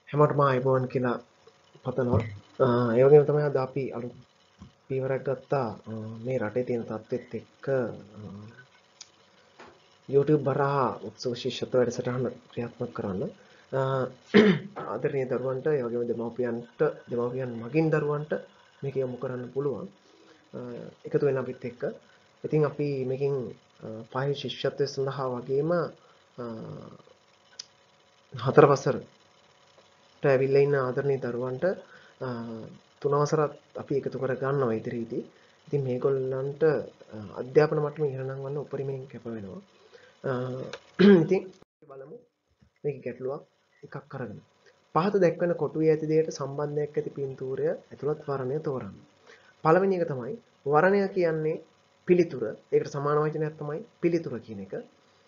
හැමෝටම අයබෝවන් කියලා පතනවා. ඒ වගේම තමයි අද අපි අලුත් පියවරක් ගත්තා මේ රටේ තියෙන තත්ත්වෙත් එක්ක YouTube හරහා උත්සව ශිෂ්‍යත්ව වැඩසටහන ක්‍රියාත්මක කරන්න. ආදරණීය දරුවන්ට ඒ වගේම දෙමව්පියන් මගින් දරුවන්ට මේක යොමු කරන්න පුළුවන්. එකතු වෙන අපිත් එක්ක. ඉතින් අපි මේකෙන් පහේ ශිෂ්‍යත්වය සඳහා වගේම හතර වසරට ඇවිල්ලා ඉන්න ආදරණීය දරුවන්ට තුන වසරත් අපි එකතු කර ගන්නවා ඉදිරියේදී. ඉතින් මේගොල්ලන්ට අධ්‍යාපන මට්ටම ඉහළ නංවන්න උපරිමයෙන් කැප වෙනවා. ඉතින් බලමු මේක ගැටලුවක් එකක් අරගෙන. පහත දැක්වෙන කොටුවේ ඇති දෙයට සම්බන්ධයක් ඇති පින්තූරය ඇතුළත් වර්ණය තෝරන්න. පළවෙනි එක තමයි වර්ණය කියන්නේ පිළිතුර. ඒකට සමාන වචනයක් තමයි පිළිතුර කියන එක.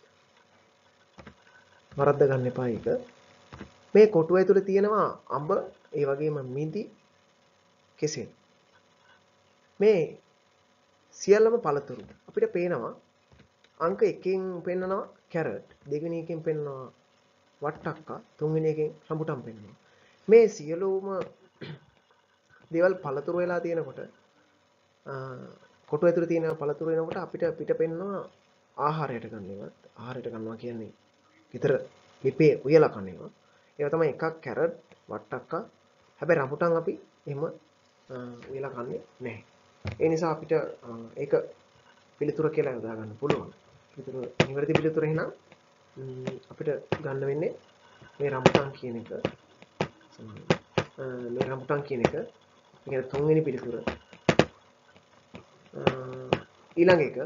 වරද්ද ගන්න එපා ඒක. මේ කොටුව ඇතුලේ තියෙනවා අඹ, ඒ වගේම මිදි, කෙසෙල්. මේ සියල්ලම පළතුරු. අපිට පේනවා අංක 1කින් පෙන්නනවා කැරට්, දෙවෙනි එකෙන් පෙන්නනවා වට්ටක්කා, තුන්වෙනි එකෙන් රඹුටන් පෙන්නනවා. මේ සියලුම දේවල් පළතුරු වෙලා තියෙනකොට කොටුව ඇතුලේ තියෙන පළතුරු වෙනකොට අපිට පිට පෙන්නනවා ආහාරයට ගන්නවත්. ආහාරයට ගන්නවා කියන්නේ විතර ලිපේ උයලා කන්නේවා. ඒවා තමයි එකක් කැරට්, වට්ටක්කා. හැබැයි රඹුටන් අපි එහෙම උයලා කන්නේ නැහැ. ඒ නිසා අපිට ඒක පිළිතුර කියලා යොදා ගන්න පුළුවන්. පිළිතුර නිවැරදි පිළිතුර එහෙනම් අපිට ගන්න වෙන්නේ මේ රඹුටන් කියන එක. මේ රඹුටන් කියන එක. ඒ කියන්නේ තුන්වෙනි පිළිතුර. ඊළඟ එක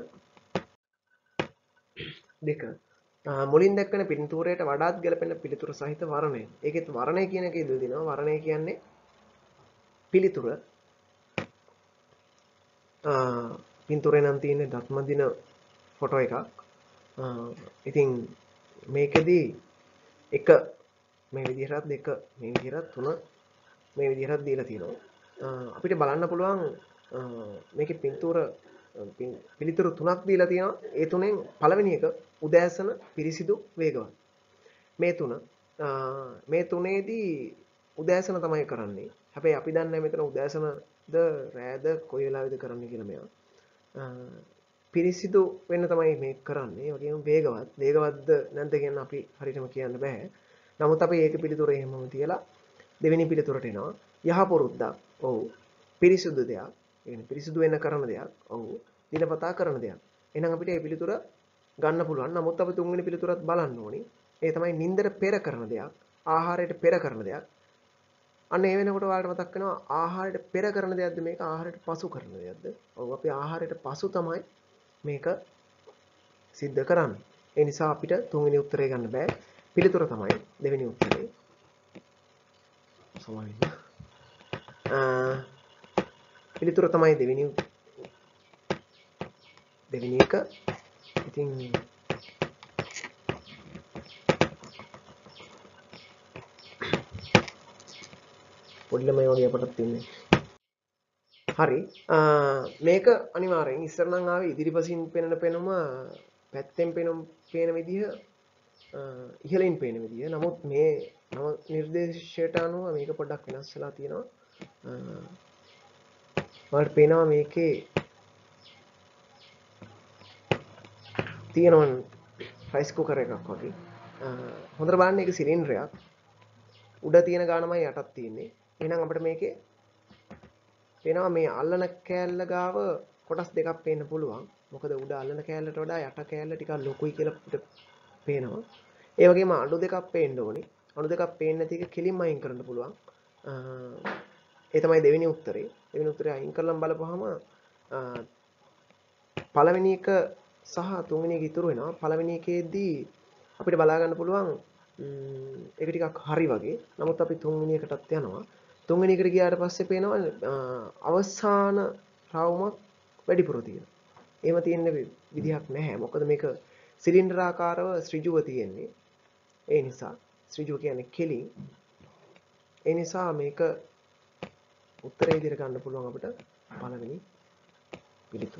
දෙක මුලින් දැක්වෙන පින්තූරයට වඩාත් ගැලපෙන පිළිතුර සහිත වර්ණය. ඒකෙත් වර්ණය කියන එක ඉදලා දිනවා. වර්ණය කියන්නේ පිළිතුර. පින්තූරේ නම් තියෙන්නේ දත්මදින ෆොටෝ එකක්. ඉතින් මේකෙදි එක මේ විදිහටත් දෙක මේ විදිහටත් තුන මේ විදිහටත් දීලා තියෙනවා. අපිට බලන්න පුළුවන් මේකේ පිළිතුරු තුනක් දීලා තියෙනවා. ඒ තුනෙන් පළවෙනි එක උදෑසන පිරිසිදු වේගවත්. මේ තුනේදී උදෑසන තමයි කරන්නේ. හැබැයි අපි දන්නේ මෙතන උදෑසනද රෑද කොයි වෙලාවෙද කරන්නේ කියලා මෙයා. පිරිසිදු වෙන්න තමයි මේක කරන්නේ. ඒ වගේම වේගවත්. වේගවත්ද නැද්ද කියන අපි හරියටම කියන්න බෑ. නමුත් අපි ඒක පිළිතුර එහෙමම තියලා දෙවෙනි පිළිතුරට එනවා. යහපොරුද්දක්. ඔව්. පිරිසිදු දෙයක්. ඒ කියන්නේ පිරිසිදු වෙන්න කරන දෙයක්. ඔව්. දිනපතා කරන දෙයක්. එහෙනම් අපිට මේ පිළිතුර ගන්න පුළුවන්. නමුත් අපි තුන්වෙනි පිළිතුරත් බලන්න ඕනි. ඒ තමයි නින්දට පෙර කරන දෙයක්. ආහාරයට පෙර කරන දෙයක්. අන්න ඒ වෙනකොට ඔයාලට මතක් වෙනවා ආහාරයට පෙර කරන දෙයක්ද මේක ආහාරයට පසු කරන දෙයක්ද? ඔව් අපි ආහාරයට පසු තමයි මේක සිද්ධ කරන්නේ. ඒ නිසා අපිට තුන්වෙනි උත්තරේ ගන්න බෑ. පිළිතුර තමයි දෙවෙනි උත්තරේ. සමාවෙන්න. පිළිතුර තමයි දෙවෙනි එක. ඉතින් පොඩි ළමයි වගේ අපටත් ඉන්නේ. හරි. මේක අනිවාර්යෙන් ඉස්සර නම් ආවේ ඉදිරිපසින් පෙනෙන පෙනුම පැත්තෙන් පේන විදිහ ඉහළින් පේන විදිහ. නමුත් මේ නව නිර්දේශයට අනුව මේක පොඩ්ඩක් වෙනස් වෙලා තියෙනවා. ඔයාලට පේනවා මේකේ තියෙනවා රයිස් කුකර් එකක් වගේ. හොඳට බලන්න ඒක සිලින්ඩරයක්. උඩ තියෙන ගානමයි යටත් තියෙන්නේ. එහෙනම් අපිට මේකේ පේනවා මේ අල්ලන කෑල්ල ගාව කොටස් දෙකක් පේන්න පුළුවන්. මොකද උඩ අල්ලන කෑල්ලට වඩා යට කෑල්ල ටිකක් ලොකුයි කියලා අපිට පේනවා. ඒ වගේම අඩු දෙකක් පේන්න ඕනේ. අඩු දෙකක් පේන්නේ නැති එක කෙලින්ම අයින් කරන්න පුළුවන්. ඒ තමයි දෙවෙනි උත්තරේ. දෙවෙනි උත්තරේ අයින් කරලා බලපුවාම පළවෙනි එක සහ තුන්වෙනි එක ඉතුරු වෙනවා. පළවෙනි එකේදී අපිට බලා ගන්න පුළුවන් ඒක ටිකක් හරි වගේ. නමුත් අපි තුන්වෙනි එකටත් යනවා. තුන්වෙනි එකට ගියාට පස්සේ පේනවා අවසාන රවුමක් වැඩිපුර තියෙනවා. එහෙම තියෙන්න විදිහක් නැහැ. මොකද මේක සිලින්ඩර් ආකාරව ඍජුව තියෙන්නේ. ඒ නිසා ඍජුව කියන්නේ කෙලින්. ඒ නිසා මේක උත්තරේ විදිහට ගන්න පුළුවන් අපිට පළවෙනි පිළිතුර.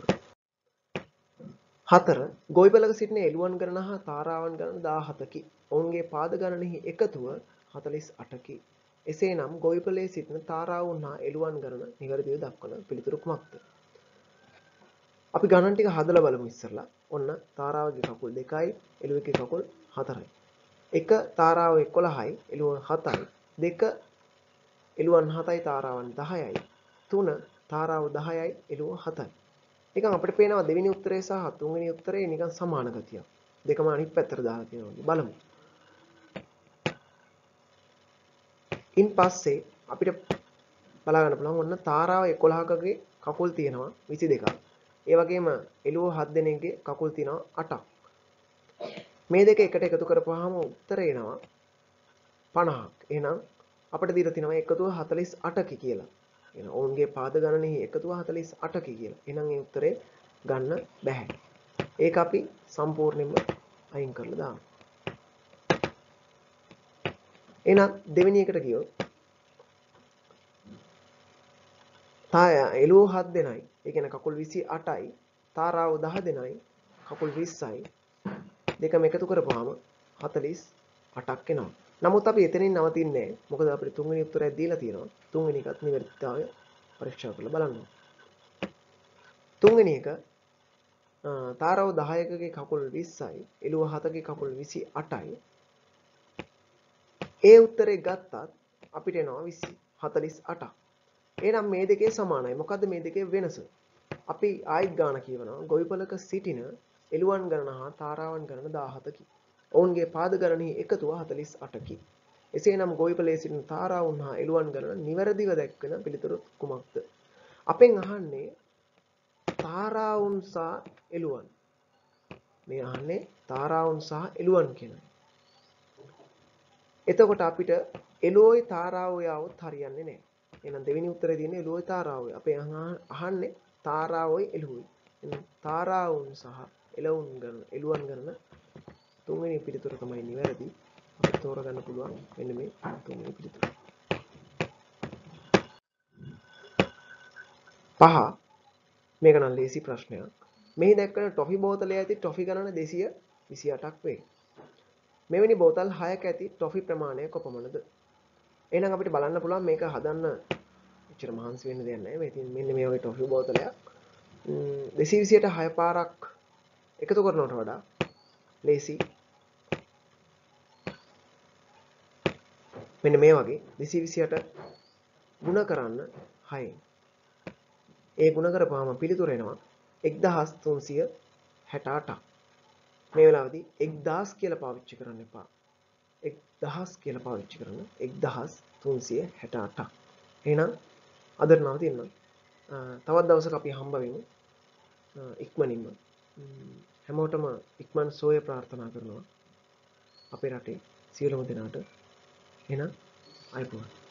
4. ගොවිපළක සිටින එළුවන් ගණන හා තාරාවන් ගණන 17කි. ඔවුන්ගේ පාද ගණනෙහි එකතුව 48කි. එසේනම් ගොවිපළේ සිටින තාරාවුන් හා එළුවන් ගණන නිවැරදිව දක්වන පිළිතුරු කුමක්ද? අපි ගණන් ටික හදලා බලමු ඉස්සරලා. ඔන්න තාරාවගේ කකුල් 2යි, එළුවෙක්ගේ කකුල් 4යි. එක තාරාව 11යි, එළුව 7යි. දෙක එළුවන් 7යි, තාරාවන් 10යි. 3 තාරාව 10යි, එළුව 7යි. නිකන් අපිට පේනවා දෙවෙනි උත්තරේ සහ තුන්වෙනි උත්තරේ නිකන් සමාන ගතියක්. දෙකම අනිත් පැත්තට දාලා තියෙනවා. බලමු. ඉන් පස්සේ අපිට බලා ගන්න පුළුවන් ඔන්න තාරාව 11කගේ කකුල් තියෙනවා 22ක්. ඒ වගේම එළුව 7 දෙනෙක්ගේ කකුල් තියෙනවා 8ක්. මේ දෙක එකට එකතු කරපුවාම උත්තර එනවා 50ක්. එහෙනම් අපිට දීලා තියෙනවා එකතුව 48කි කියලා. එහෙනම් ඔවුන්ගේ පාද ගණනෙහි එකතුව 48කි කියලා. එහෙනම් මේ උත්තරේ ගන්න බෑ. ඒක අපි සම්පූර්ණයෙන්ම අයින් කරලා දාමු. එහෙනම් දෙවෙනි එකට ගියොත් එළුව 7 දෙනයි. ඒ කියන්නේ කකුල් 28යි. තාරාව 10 දෙනයි. කකුල් 20යි. දෙකම එකතු කරපුවාම 48ක් එනවා. නමුත් අපි එතනින් නවතින්නේ නැහැ. මොකද අපිට තුන්වෙනි උත්තරය දීලා තියෙනවා. තුන්වෙනි එකත් නිවැරදිතාවය පරීක්ෂා කරලා බලන්න. තුන්වෙනි එක තාරාව 10කගේ කකුල් 20යි. එළුව 7කගේ කකුල් 28යි. ඒ උත්තරේ ගත්තත් අපිට එනවා 48ක්. එහෙනම් මේ දෙකේ සමානයි. මොකද්ද මේ දෙකේ වෙනස? අපි ආයිත් ගාන කියවනවා. ගොවිපළක සිටින එළුවන් ගණන හා තාරාවන් ගණන 17කි. ඔවුන්ගේ පාද ගණනෙහි එකතුව 48කි. එසේනම් ගොවිපළේ සිටින තාරාවුන් හා එළුවන් ගණන නිවැරදිව දැක්වෙන පිළිතුරු කුමක්ද? අපෙන් අහන්නේ තාරාවුන් සහ එළුවන්. මේ අහන්නේ තාරාවුන් සහ එළුවන් කියනවා. එතකොට අපිට එළුවෝයි තාරාවෝයි આવොත් හරියන්නේ නැහැ. එහෙනම් දෙවෙනි උත්තරේ තියෙන්නේ එළුවෝයි තාරාවෝයි. අපේ අහන්නේ තාරාවෝයි එළුවෝයි. එහෙනම් තාරාවුන් සහ එළුවන් ගණන තුන්වෙනි පිළිතුර තමයි නිවැරදි. අපිට තෝරගන්න පුළුවන් මෙන්න මේ තුන්වෙනි පිළිතුර. 5 මේක නම් ලේසි ප්‍රශ්නයක්. මෙහි දැක්වෙන ටොෆි බෝතලයේ ඇති ටොෆි ගණන 228ක් වේ. මෙවැනි බෝතල් 6ක ඇති ටොෆි ප්‍රමාණය කොපමණද? එහෙනම් අපිට බලන්න පුළුවන් මේක හදන්න එච්චර මහන්සි වෙන්න දෙයක් නැහැ. මේ තියෙන මෙන්න මේ වගේ ටොෆි බෝතලයක් 228ට 6 පාරක් එකතු කරනවට වඩා ලේසි. මෙන්න මේ වගේ 228 ගුණ කරන්න 6යි. ඒ ගුණ කරපුවාම පිළිතුර එනවා 1368ක්. මේ වෙලාවේදී 1000 කියලා පාවිච්චි කරන්න එපා. 1000 කියලා පාවිච්චි කරන 1368ක්. එහෙනම් අදට නවතින්න. තවත් දවසක අපි හම්බ වෙමු. ඉක්මනින්ම හැමෝටම ඉක්මන් සෝය ප්‍රාර්ථනා කරනවා අපේ රටේ සියලුම දෙනාට. එහෙනම් අයබෝවන්.